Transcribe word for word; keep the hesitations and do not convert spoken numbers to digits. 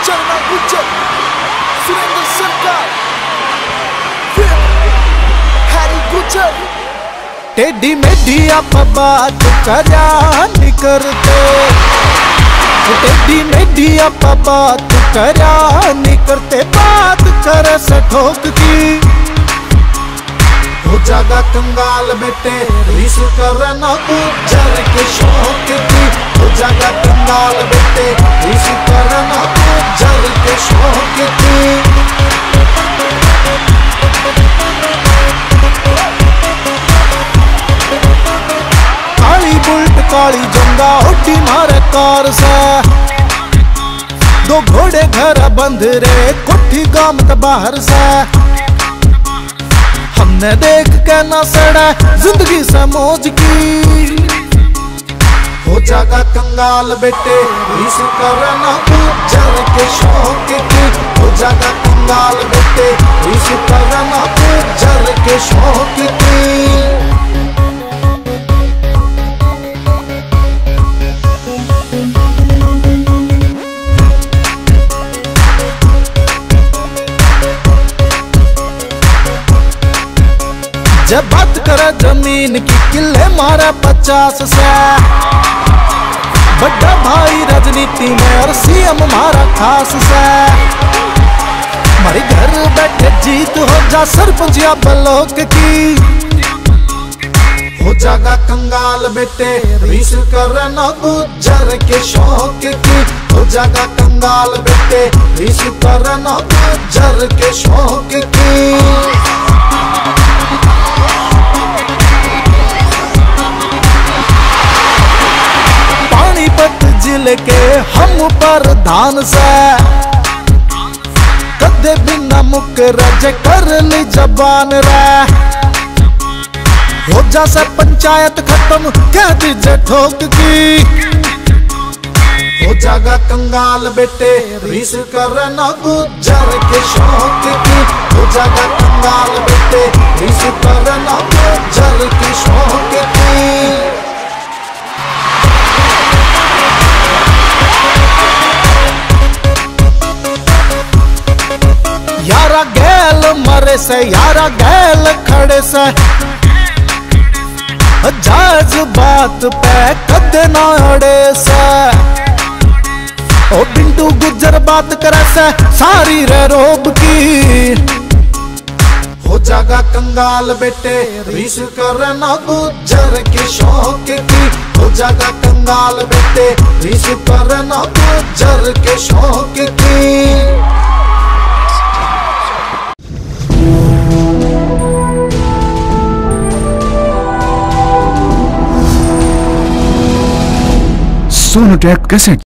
गुज्जर ना गुज्जर, सुरेंद्र सरकार, हैरी गुज्जर। टेढ़ी मेढ़ी आप बात करा नहीं करते, टेढ़ी मेढ़ी आप बात करा नहीं करते, बात करे से ठोक की हो जागा कंगाल बेटे, रीस करना गुज्जर के शौक की, हो जागा कंगाल बेटे, रीस करना गुज्जर के शौक की। काली बुल्ट काली जंगा होटी मारे कार से, दो घोड़े घर बंध रे कोठी गामत बाहर से, हमने देख के ना सड़ा जिंदगी से मौज की, हो जागा कंगाल बेटे, रीस करना गुज्जर के शौक की, हो जागा कंगाल बेटे, रीस करना गुज्जर के शौक की। जब बात करे जमीन की किले मारे पचास से, बड़ा भाई राजनीति में और सीएम मारा खास से, हमारे घर बैठे जीत हो जा सरपंच या ब्लॉक की, हो जागा कंगाल बेटे, रीस करना गुज्जर के शौक की, हो जागा कंगाल बेटे, रीस करना गुज्जर के शौक की। जिले के हम प्रधान से कदे बिना मुकर जे कर ली जबान रे, हो जा से पंचायत खत्म कह दीजे ठोक की, हो जागा कंगाल बेटे, रीस करना गुज्जर के शौक की, हो जागा कंगाल बेटे, रीस करना गुज्जर के शौक की। यारा गैल मरे से यारा गैल खड़े से, जायज बात पे कद ना अड़े से, ओ बिंदु गुज्जर बात करे से सारी रे रोब की, हो जागा कंगाल बेटे, रीस करना गुज्जर के शौक की, हो जागा कंगाल बेटे, रीस करना गुज्जर के शौक की। Sonotek cassette.